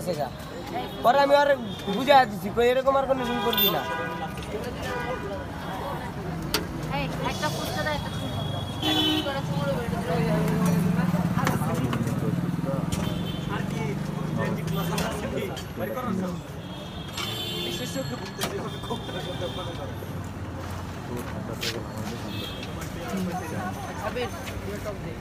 গেছে গা পরে আমি আর বুঝা দিছি কই এরকম আর কোনো ভুল করবি না এই একটা ফুচকা দাও একটা চুমুক দাও একটা চুমুক আর কি ক্লাস আছে কি বাড়ি করো না বিশেষজ্ঞ বুঝতেছি খুব আবে টপ দে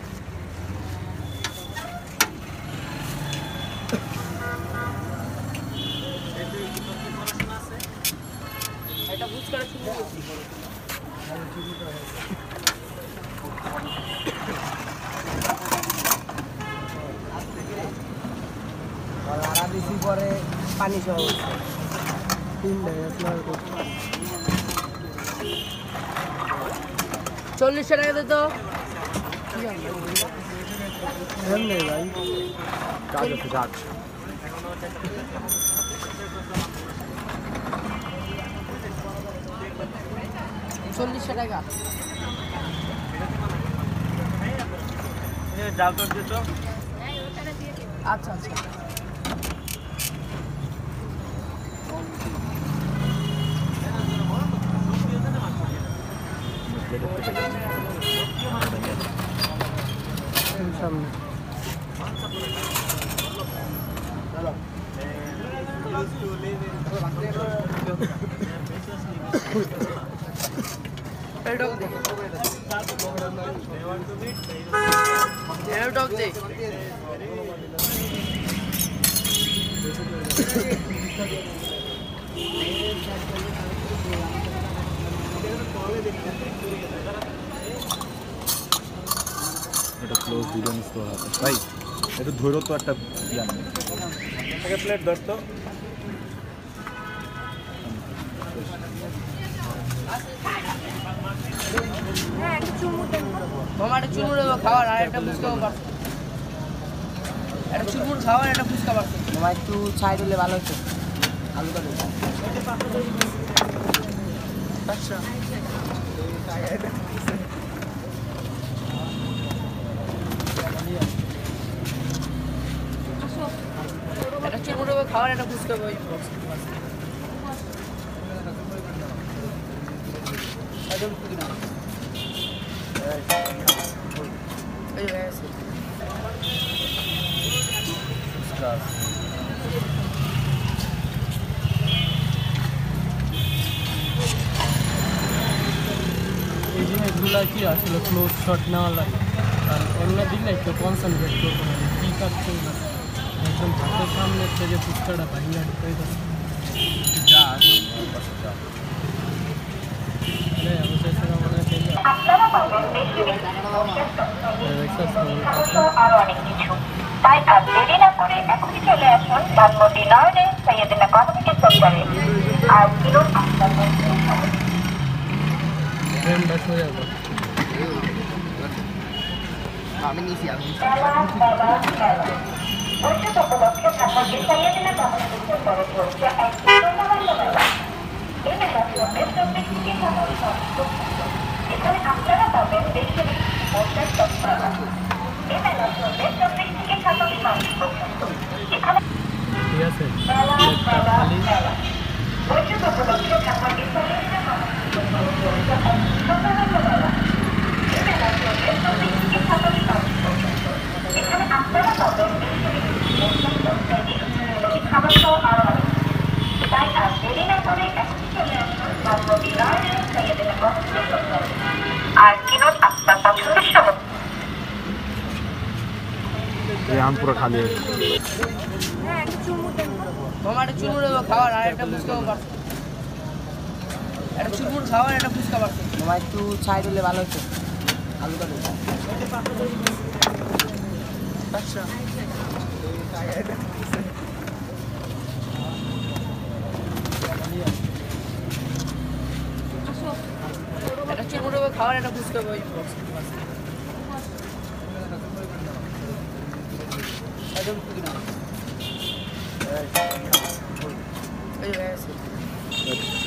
এটা বুঝ করে শুরু করছি আর বেশি পরে পানি সহ 40 টাকা দে তো এমনি ভাই কাজ আছে কাজ 40 টাকা ডাল তো দিত আচ্ছা আচ্ছা সামনে এডক দে এডক দে এটা ক্লোজ ভিডিও নিতে হবে ভাই এটা ধরো তো একটা জানি আগে প্লেট ধরতো হ্যাঁ একটা চুমুক দেন মামা একটা চুমুক দেবো খাওয়ার আর একটা ফুচকা পারছো একটা চুমুক খাওয়ার একটা ফুচকা পারছো মামা একটু ছাই দিলে ভালো হতো আলুটা দেবো আচ্ছা একটা চুমুক দেবো খাওয়ার একটা ফুচকা ওই এই আছে এই জিনিসগুলো কি আসলে ক্লোজ শট নেওয়া লাগে আর অন্য দিলে একটু কনসেন্ট্রেট করবো না কী কাটছে না একদম হাতের সামনে থেকে ফুচকাটা ভাঙিয়ে হয়ে যাচ্ছে আপনারা পাবেন বেশি আরো অনেক কিছু তাই আর দেরি না করে এখনই চলে আসুন ধানমন্ডি নয়নে সৈয়দিনা কসমেটিক সেন্টারে আর কিরণ আপনাদের আমি নিছি বৈঠক উপলক্ষে ধানমন্ডি সৈয়দিনা কসমেটিক সেন্টারে চলছে এক পূর্ণমান্য মেলা এই মেলা চলবে 24 থেকে 27 এখানে আপনারা পাবেন বেশি পোশাক তৎপরতা এই মেলা চলবে 24 থেকে 27 মার্চ পর্যন্ত এখানে ঠিক আছে বৈঠক উপলক্ষে ধানমন্ডি সৈয়দিনা কসমেটিক সেন্টারে চলছে এক পূর্ণমান্য মেলা এই মেলা চলবে 24 থেকে 27 মার্চ পর্যন্ত এখানে আপনারা পাবেন বেশি খাবার সহ আরো অনেক তাই আর দেরি না করে এখনই চলে আসুন ধানমন্ডি নয়নে সৈয়দিনা কসমেটিক সেন্টারে আর কিনুন আপনার পছন্দের সামগ্রী এই আম পুরো খালি আছে হ্যাঁ একটা চুমুক দেন মামা একটা চুমুক দেবো খাওয়ার আর একটা ফুচকা পারছো একটা চুমুক খাওয়ার একটা ফুচকা পারছো মামা একটু ছাই দিলে ভালো হতো আলুটা দেবো আচ্ছা একটা চুমুক দেবো খাওয়ার একটা ফুচকা ওই এই আছে